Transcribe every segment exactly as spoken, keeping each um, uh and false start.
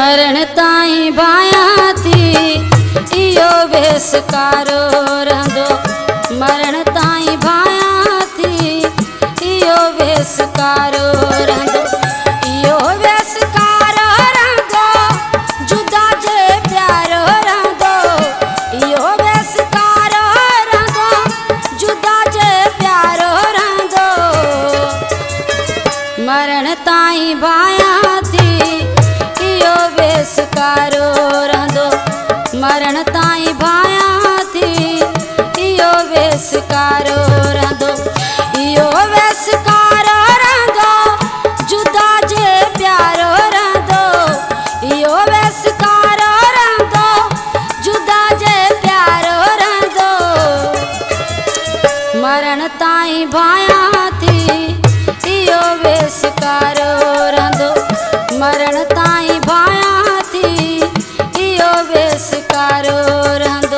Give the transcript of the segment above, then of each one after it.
मरण ताईं भायां थी इहो वेसकारो रहंदो। मरण ताईं भायां थी इहो वेसकारो रहंदो। इहो वेसकारो रहंदो जुदा जे प्यारो रहंदो। इहो वेसकारो रहंदो जुदा जे प्यारो रहंदो। मरण ताईं भायां थी इहो वेसकारो रहंदो। मरण ताईं भायां थी इहो वेसकारो रहंदो। इहो वेसकारो रहंदो जुदा जे प्यारो रहंदो। इहो वेसकारो रहंदो जुदा जे प्यारो रहंदो। मरण ताईं भायां थी इहो वेसकारो रहंदो। मरण ताईं भायां थी इहो वेसकारो रहंदो।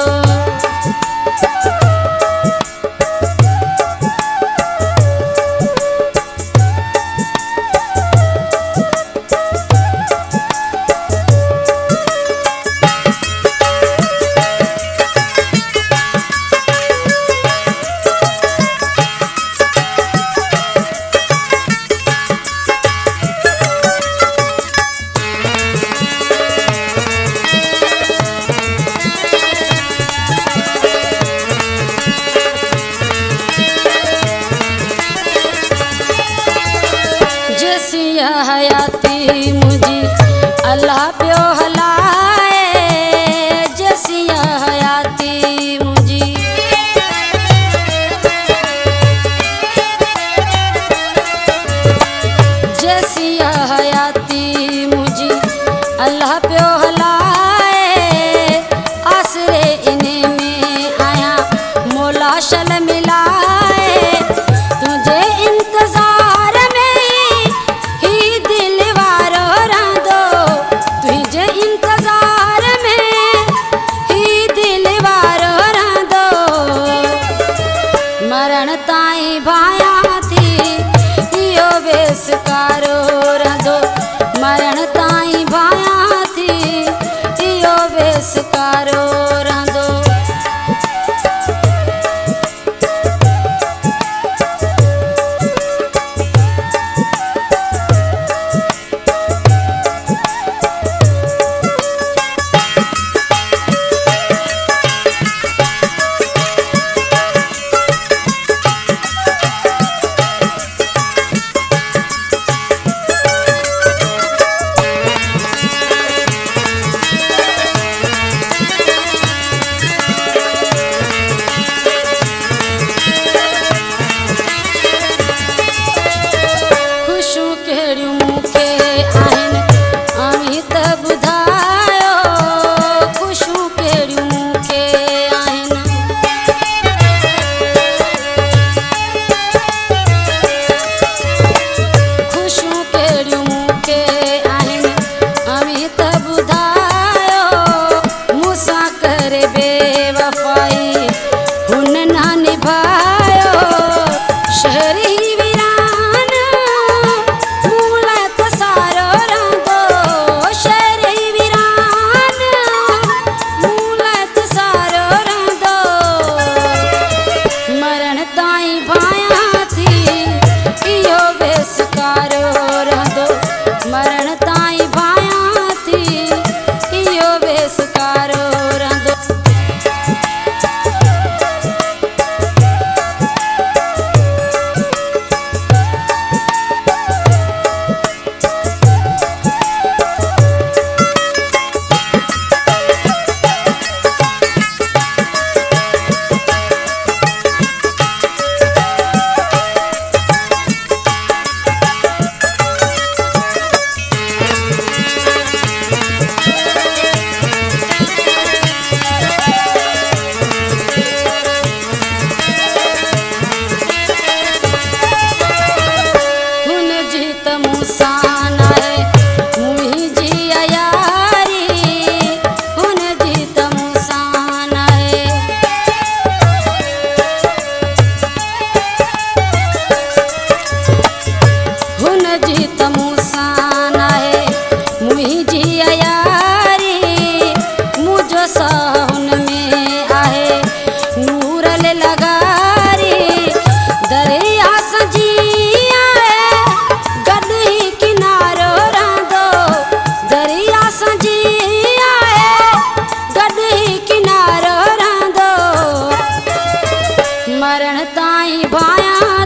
हयाती मुझी अल्लाह पियो हलाए। जैसिया हयाती मुझी जैसिया हयाती मुझी अल्लाह पियो हलाए। आसरे इने में आया मौला शल मिलाए। तुझे इंतजार में मरण ताईं भायां थी इहो वेसकारो रहंदो। मरण ताईं भायां थी इहो वेसकारो रहंदो। मरण ताईं भाया